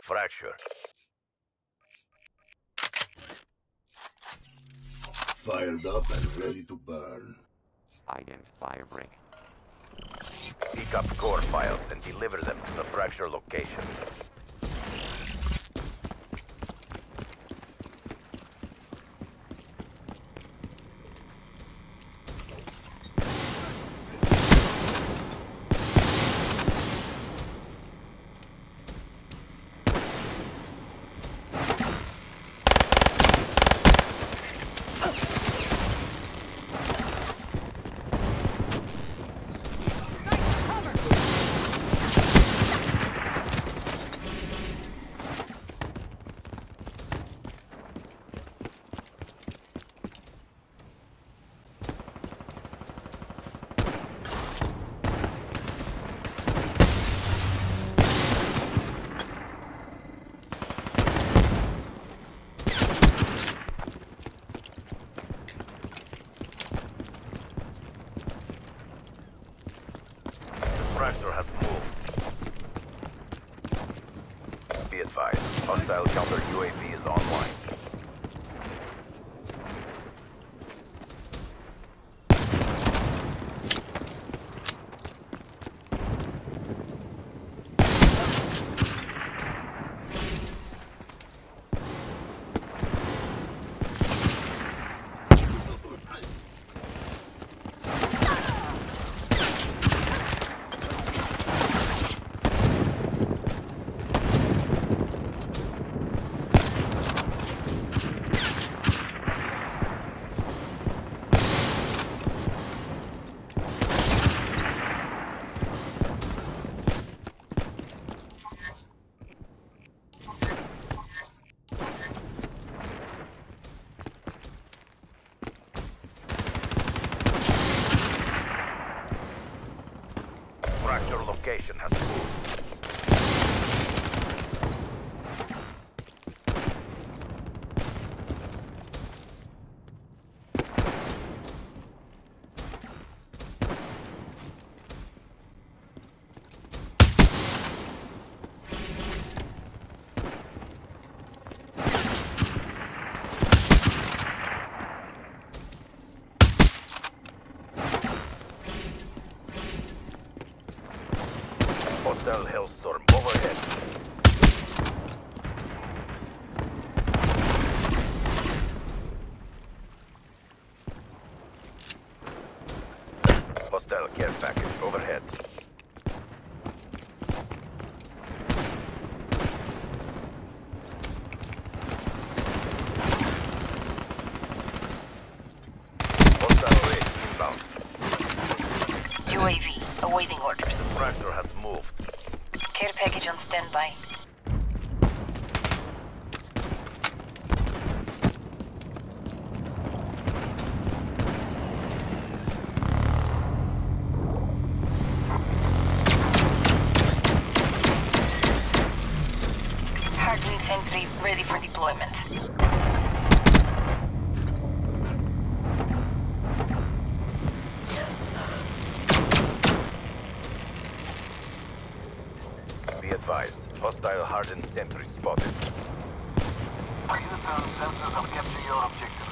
fracture. Fired up and ready to burn. Identify ring. Pick up core files and deliver them to the fracture location. Fracture has moved. Be advised, hostile counter UAV is online. Fracture location has moved. Hostile Hellstorm overhead. Hostile care package overhead. Hostile raids inbound. UAV, awaiting orders. Fracture has moved. Care package on standby. Hardened sentry ready for deployment. Be advised, hostile hardened sentry spotted. Pilot down sensors and capture your objective.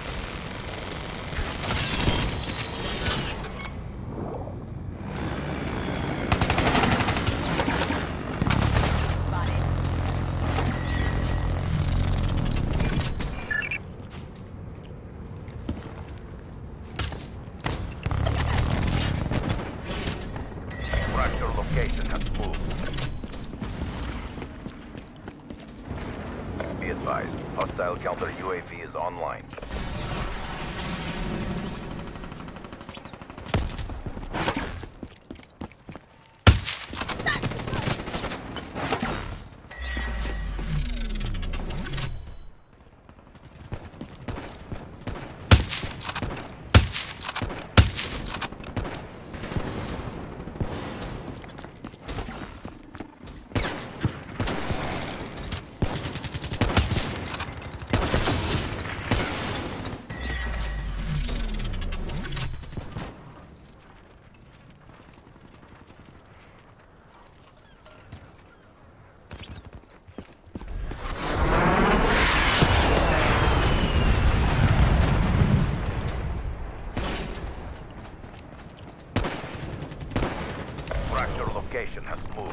Fracture location has moved. Be advised, hostile counter UAV is online. Fracture location has moved.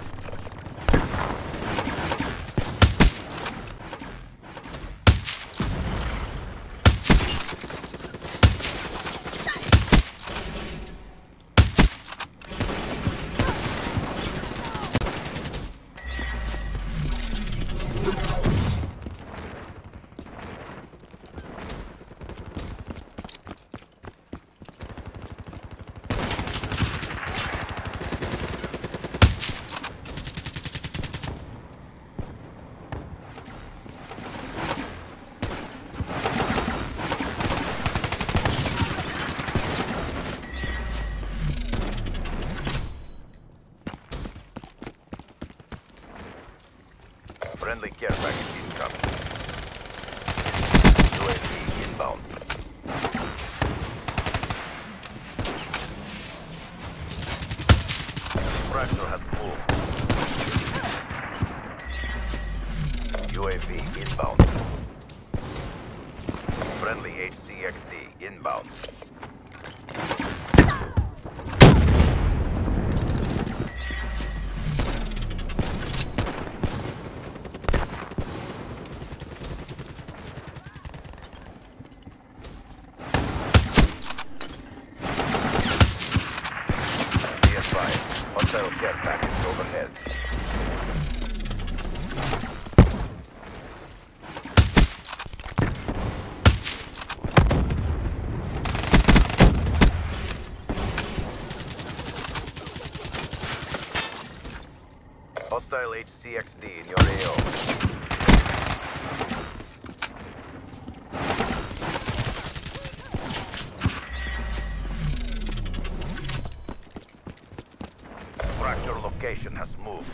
Friendly care package incoming. UAV inbound. Fracture has moved. UAV inbound. Friendly HCXD inbound. Hostile care package overhead. Hostile HCXD in your AO. Fracture location has moved.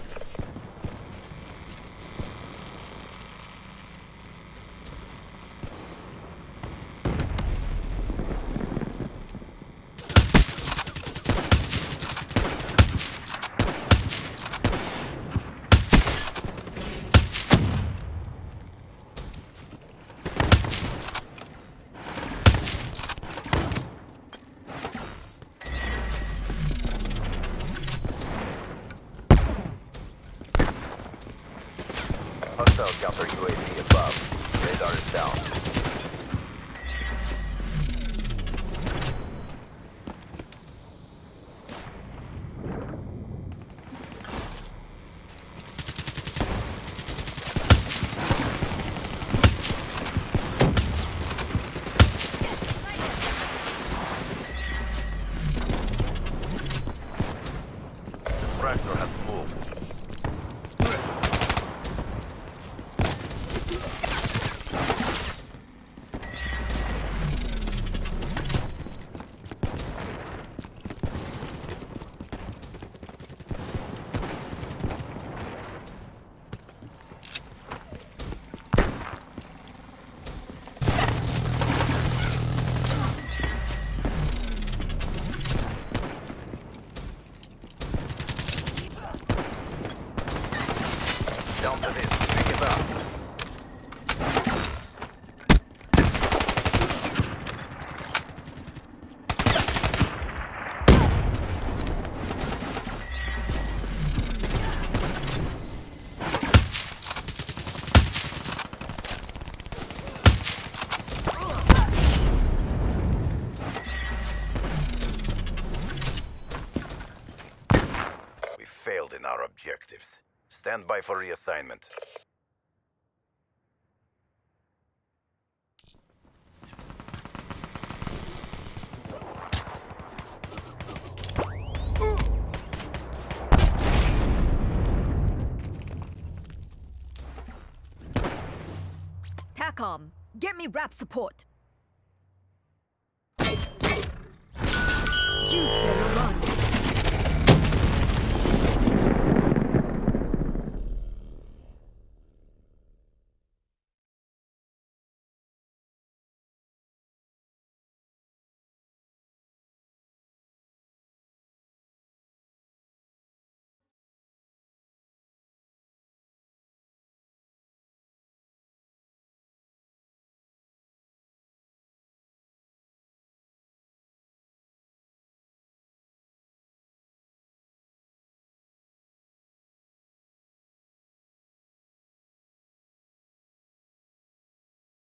Hostile counter UAV above. Radar is down. Fracture has moved. Down to this. Pick it up. We failed in our objectives. Stand by for reassignment. TACOM, get me rap support. You